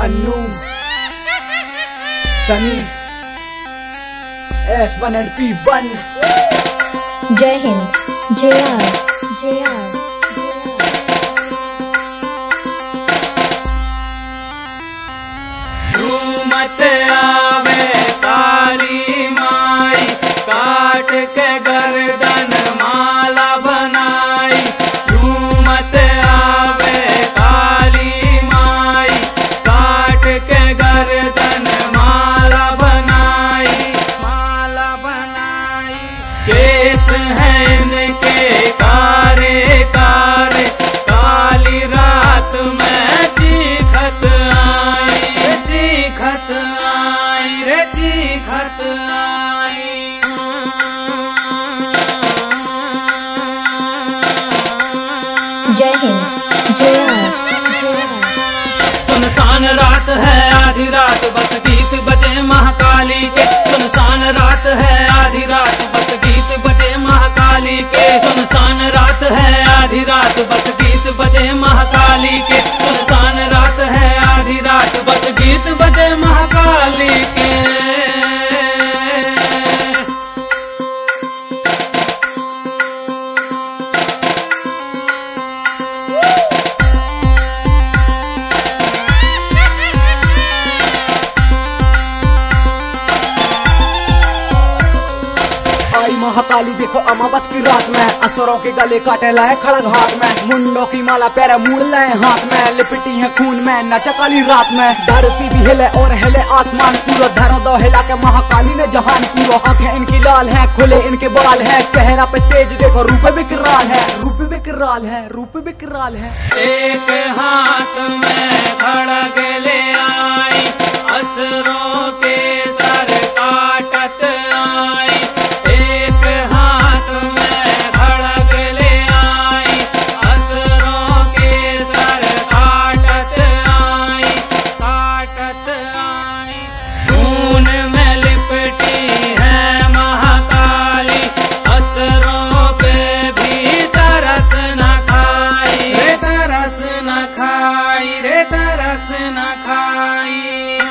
Annu Sunny S1 and P1। जय Hind. JR झूमत आवे काली माई, काट के गर्दन माला बनाई। झूमत आवे काली माई, काट के गर्दन माला बनाई, माला बनाई। केस हैं इनके कारे कारे, काली रात में चीखत आई, चीखत आई रे चीखत आई। जय हिंद। JR सुनसान रात है आधी रात, बस गीत बजे महाकाली के। सुनसान रात है आधी रात, बस गीत बजे महाकाली के। सुनसान रात है आधी रात, बस गीत बजे महाकाली के। सुनसान रात है आधी रात, बस गीत बजे महाकाली के। महाकाली देखो अमावस की रात में, असुरों के गले काटे लाए खड़ग हाथ में। मुंडों की माला पैर मूड़ लाए हाथ में, लिपटी है खून में नचा काली रात में। धरती भी हिले और हिले आसमान, पूरा धरा दो हिला के महाकाली ने जहान पूरा। आंखें इनकी लाल है, खुले इनके बाल है, चेहरा पे तेज देखो रूप विकराल है, रूप विकराल है, रूप विकराल है। एक हाथ में खड़ग ले आई, असुरों के सर काटत आई। एक हाथ में खड़ग ले आई, असुरों के सर काटत आई, काटत आई। खून में लिपटी है महाकाली, असुरों पे भी तरस न खाई रे, तरस न खाई रे, तरस न खाई।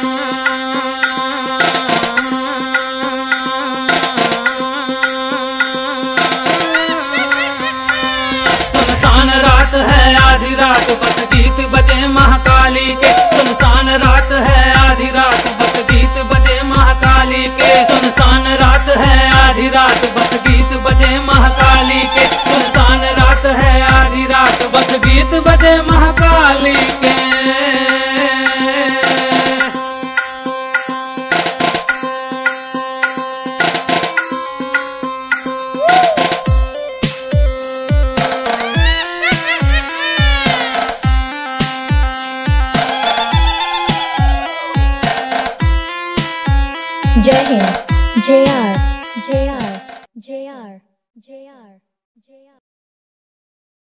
सुनसान रात है आधी रात, बस गीत बजे महाकाली के। सुनसान रात है आधी रात, बस गीत बजे महाकाली के। सुनसान रात है आधी रात, बस गीत बजे महाकाली के। सुनसान रात है आधी रात, बस गीत बजे महाकाली के। जय हिंद। JR